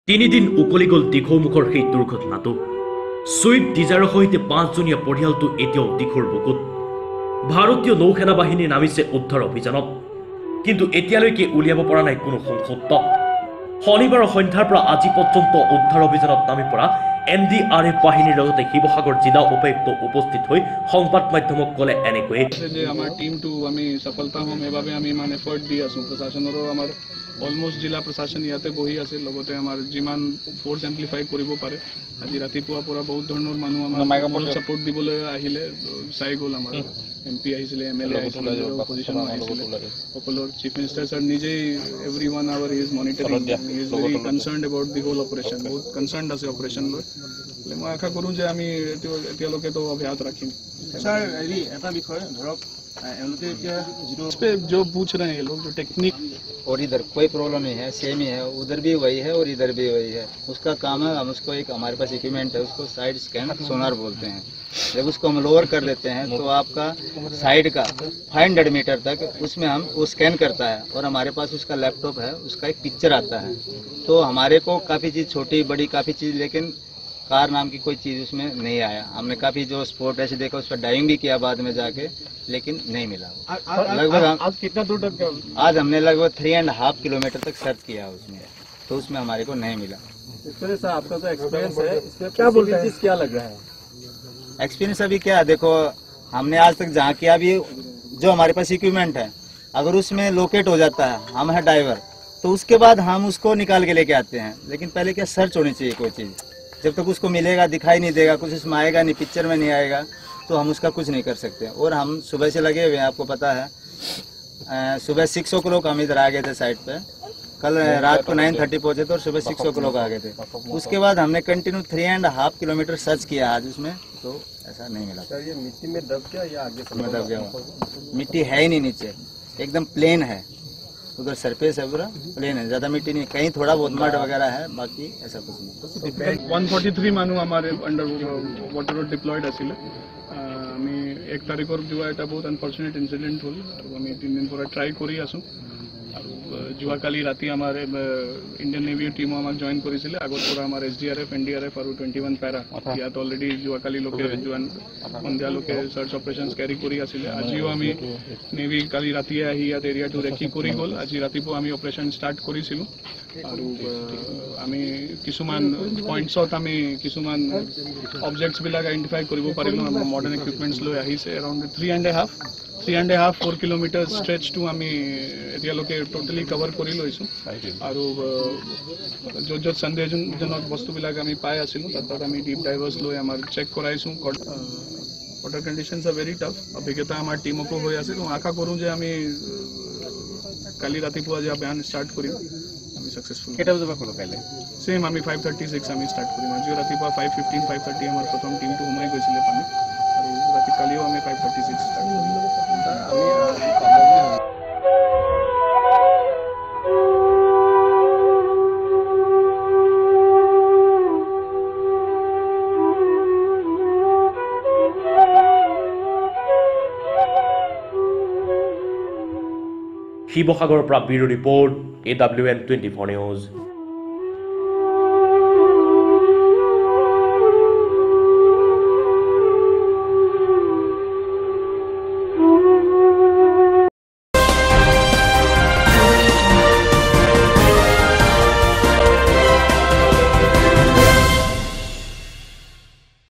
তিনিদিন উকলি গ'ল দীঘৌমুখৰ সেই দুৰ্ঘটনাটো। ছুইফ্ট ডিজায়াৰৰ সৈতে 5জনীয়া পৰিয়ালটো এতিয়াও দিখৌৰ বুকুত। ভাৰতীয় নৌসেনা বাহিনী নামিছে উদ্ধাৰ অভিযানত, কিন্তু এতিয়ালৈকে উলিয়াব পৰা নাই কোনো সংসত্ত। শনিবাৰৰ সন্ধ্যাৰ পৰা আজি পৰ্যন্ত উদ্ধাৰ অভিযানত নামি পৰা NDRF বাহিনীৰ লগতে শিৱসাগৰ জিলা উপায়ুক্ত উপস্থিত হৈ সংবাদ মাধ্যমক ক'লে এনেকৈয়ে যে আমাৰ টিমটো আমি সফলতা হ'ম এভাবে আমি ইমান এফৰ্ট দি আছোঁ। প্ৰশাসনৰো আমাৰ অলমোষ্ট জিলা প্ৰশাসন ইয়াতে বহি আছে, লগতে আমাৰ যিমান ফ'ৰ্চ এম্প্লিফাই কৰিব পাৰে। আজি ৰাতিপুৱাৰ পৰা বহুত ধৰণৰ মানুহ আমাৰ ছাপোৰ্ট দিবলৈ আহিলে, চাই গ'ল। আমাৰ MP আহিছিলে, MLA আহিছিলে, অপজিশ্যন আহিছিলে, সকলো চিফ মিনিষ্টাৰ ছাৰ নিজেই every 1 hour is monitoring, is very concerned about the whole operation, বহুত কনচাৰ্নড আছে অপাৰেশ্যন লৈ। মই আশা কৰোঁ যে আমি এতিয়ালৈকেতো অব্যাহত ৰাখিম। ছাৰ হেৰি এটা বিষয় ধৰক এওঁলোকে এতিয়া जो पूछ रहे हैं ये लोग जो टेक्निक, और इधर कोई प्रॉब्लम नहीं है, सेम ही है, उधर भी वही है और इधर भी वही है। उसका काम है, हम उसको एक हमारे पास इक्विपमेंट है, उसको साइड स्कैन सोनार बोलते हैं। जब उसको हम लोअर कर देते हैं तो आपका साइड का 500 मीटर तक उसमें हम वो स्कैन करता है, और हमारे पास उसका लैपटॉप है, उसका एक पिक्चर आता है। तो हमारे को काफ़ी चीज़ छोटी बड़ी काफ़ी चीज़, लेकिन कार नाम की कोई चीज़ उसमें नहीं आया। हमने काफ़ी जो स्पोर्ट ऐसे देखा, उस पर डाइविंग भी किया बाद में जाके, लेकिन नहीं मिला। लगभग आज कितना दूर तक आज हमने लगभग 3.5 किलोमीटर तक सर्च किया उसमें, तो उसमें हमारे को नहीं मिला। इस तरह से आपका जो एक्सपीरियंस है इसमें क्या बोलते हैं, क्या लग रहा है? एक्सपीरियंस अभी क्या है, देखो हमने आज तक जहाँ किया, अभी जो हमारे पास इक्विपमेंट है, अगर उसमें लोकेट हो जाता है, हम है ड्राइवर, तो उसके बाद हम उसको निकाल के लेके आते हैं। लेकिन पहले क्या सर्च होनी चाहिए कोई चीज़, जब तक उसको मिलेगा, दिखाई नहीं देगा, कुछ उसमें आएगा नहीं, पिक्चर में नहीं आएगा, तो हम उसका कुछ नहीं कर सकते। और हम सुबह से लगे हुए हैं, आपको पता है, सुबह 6 o'clock हम इधर आ गए थे साइड पे, कल रात को 9:30 पहुंचे थे और सुबह 6 o'clock आ गए थे। उसके बाद हमने कंटिन्यू 3.5 किलोमीटर सर्च किया आज उसमें, तो ऐसा नहीं मिला। ये मिट्टी में दब गया या आगे में दब गया, मिट्टी है ही नहीं नीचे, एकदम प्लेन है, उधर सरफेस है पूरा प्लेन है, ज्यादा मिट्टी नहीं, कहीं थोड़ा बहुत मड वगैरह है, बाकी ऐसा कुछ नहीं। 143 মানুহ আমাৰ আণ্ডাৰ ৱাটাৰত ডিপ্লয়ড আছিলে। আমি 1 তাৰিখৰ যোৱা এটা বহুত আনফৰ্চুনেট ইনচিডেণ্ট হ'ল, আৰু আমি 3 দিন পৰা ট্ৰাই কৰি আছোঁ। আৰু যোৱাকালি ৰাতি আমাৰ ইণ্ডিয়ান নেভিৰ টিমো আমাক জইন কৰিছিলে। আগৰ পৰা আমাৰ SDRF, NDRF আৰু 21 পেৰা ইয়াত অলৰেডি যোৱাকালিলৈকে সন্ধিয়ালৈকে চাৰ্চ অপাৰেশ্যনছ কেৰি কৰি আছিলে। আজিও আমি নেভি কালি ৰাতিয়ে আহি ইয়াত এৰিয়াটো ৰেকি কৰি গ'ল। আজি ৰাতিপুৱা আমি অপাৰেশ্যন ষ্টাৰ্ট কৰিছিলোঁ, আৰু আমি কিছুমান পইণ্টছত আমি কিছুমান অবজেক্টছবিলাক আইডেণ্টিফাই কৰিব পাৰিলোঁ। আমাৰ মডাৰ্ণ ইকুইপমেণ্টছ লৈ আহিছে। এৰাউণ্ড 3.5-4 কিলোমিটাৰ ষ্ট্ৰেচটো আমি এতিয়ালৈকে টোটেলি কভাৰ কৰি লৈছোঁ। আৰু য'ত য'ত সন্দেহজনক বস্তুবিলাক আমি পাই আছিলোঁ, তাত আমি ডিপ ডাইভাৰ্ছ লৈ আমাৰ চেক কৰাইছোঁ। Water conditions are very tough. অভিজ্ঞতা আমাৰ টিমকো হৈ আছে। তো আশা কৰোঁ যে আমি কালি ৰাতিপুৱা যে অভিযান ষ্টাৰ্ট কৰিম, আমি ছাকচেছফুল। কেইটা বজাৰ পৰা খোলো কাইলৈ? ছেইম আমি 5:36 আমি ষ্টাৰ্ট কৰিম। আজিও ৰাতিপুৱা 5:15-5:30 আমাৰ প্ৰথম টিমটো সোমাই গৈছিলে পানীত, আৰু ৰাতি কালিও আমি 5:36 ষ্টাৰ্ট কৰিম। শিৱসাগৰৰ পৰা ব্যুৰো ৰিপৰ্ট, AWN 24 নিউজ।